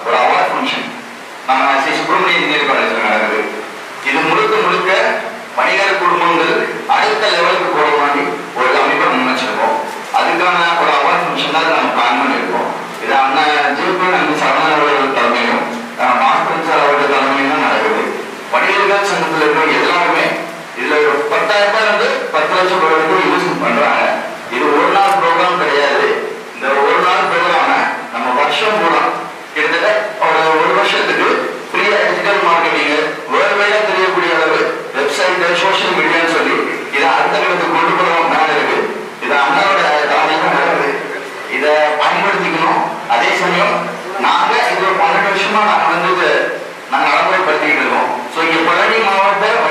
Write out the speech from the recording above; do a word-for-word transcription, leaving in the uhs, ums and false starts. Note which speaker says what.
Speaker 1: ஒரு award function நம்ம Sri Subramaniya engineering காலேஜில் நடக்குது. இது முழுக்க முழுக்க வணிகர் குடும்பங்கள் அடுத்த லெவலுக்கு போகிற மாதிரி ஒரு அமைப்பை முன்னெச்சிருக்கோம். அதுக்கான ஒரு அவார்ட் ஃபங்க்ஷன் தான் நம்ம பிளான் பண்ணியிருக்கோம். இது அண்ணன் ஜிபி அண்ணன் சரவணன் அவர்கள் தலைமையிலும் மாஸ்டர் சார் அவர்கள் தலைமையிலும் தான் நடக்குது. வணிகர்கள் சங்கத்தில் இருக்கிற எல்லாருமே இதுல ஒரு பத்தாயிரம் ரூபாய் வந்து பத்து லட்சம் ரூபாய் வரைக்கும் இன்வெஸ்ட்மெண்ட் பண்றாங்க. இது ஒரு நாள் ப்ரோக்ராம் கிடையாது. இந்த ஒரு நாள் ப்ரோக்ராம நம்ம வருஷம் பூரா கிட்டத்தட்ட ஒரு ஒரு வருஷத்துக்கு ஃப்ரீயா டிஜிட்டல் மார்க்கெட்டிங் வேர்ல்டு வைடா தெரியக்கூடிய அளவு வெப்சைட் சோசியல் மீடியான்னு சொல்லி இதை அடுத்த கட்டத்துக்கு கொண்டு போறோம் மேல இருக்கு. இது அண்ணாவோட தலைமையில நடக்குது. இதை பயன்படுத்திக்கணும். அதே சமயம் நாங்க இது ஒரு பன்னெண்டு வருஷமா நாங்க வந்து நாங்க நடைமுறைப்படுத்திக்கிட்டு இருக்கோம். ஸோ இங்க பழனி மாவட்ட